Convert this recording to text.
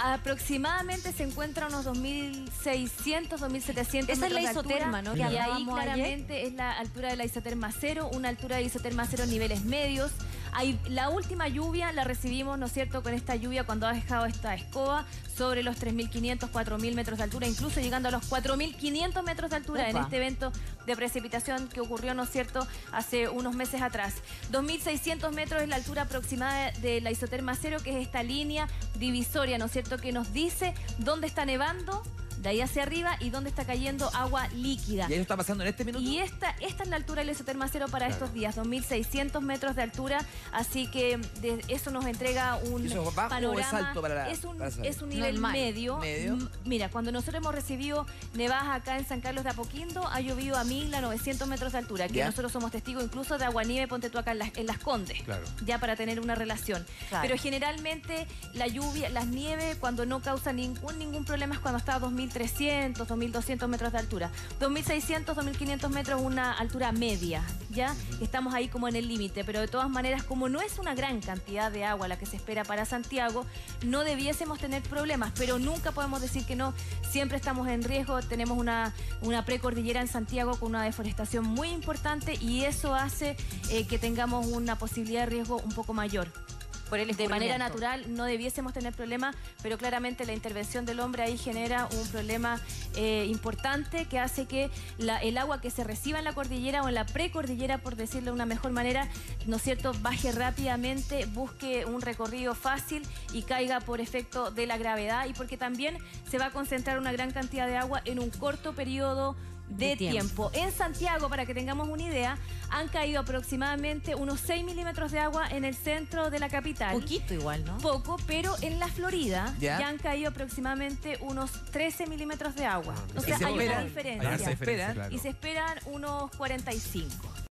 Aproximadamente se encuentra a unos 2.600, 2.700 Esa metros es la de isoterma, altura, ¿no? Y Que ahí hablábamos claramente ayer. es la altura de la isoterma cero, una altura de isoterma cero niveles medios. La última lluvia la recibimos, ¿no es cierto?, con esta lluvia cuando ha dejado esta escoba sobre los 3.500, 4.000 metros de altura, incluso llegando a los 4.500 metros de altura. Opa. En este evento de precipitación que ocurrió, ¿no es cierto?, hace unos meses atrás. 2.600 metros es la altura aproximada de la isoterma cero, que es esta línea divisoria, ¿no es cierto?, que nos dice dónde está nevando, de ahí hacia arriba, y dónde está cayendo agua líquida. ¿Y eso está pasando en este minuto? Y esta es la altura del isoterma cero para estos días, 2.600 metros de altura, así que eso nos entrega un ¿Eso es bajo panorama. o es alto para es un saber? nivel Normal. medio. ¿Medio? Mira, cuando nosotros hemos recibido nevadas acá en San Carlos de Apoquindo, ha llovido a 1.000 a 900 metros de altura, que ¿Ya? nosotros somos testigos incluso de aguanieve, ponte tú acá en Las Condes, Claro. ya para tener una relación. Claro. Pero generalmente la lluvia, las nieves, cuando no causa ningún problema es cuando está a 2.300, 2.200 metros de altura. 2.600, 2.500 metros es una altura media, ¿ya? Estamos ahí como en el límite, pero de todas maneras, como no es una gran cantidad de agua la que se espera para Santiago, no debiésemos tener problemas, pero nunca podemos decir que no. Siempre estamos en riesgo, tenemos una precordillera en Santiago con una deforestación muy importante, y eso hace que tengamos una posibilidad de riesgo un poco mayor. De manera natural no debiésemos tener problemas, pero claramente la intervención del hombre ahí genera un problema importante, que hace que el agua que se reciba en la cordillera o en la precordillera, por decirlo de una mejor manera, ¿no es cierto?, baje rápidamente, busque un recorrido fácil y caiga por efecto de la gravedad, y porque también se va a concentrar una gran cantidad de agua en un corto periodo de tiempo. En Santiago, para que tengamos una idea, han caído aproximadamente unos 6 milímetros de agua en el centro de la capital. Poquito igual, ¿no? Poco, pero en la Florida ¿Ya? ya han caído aproximadamente unos 13 milímetros de agua. O ¿Y sea, se hay una esperan? diferencia. Hay esa diferencia, esperan. claro. Y se esperan unos 45.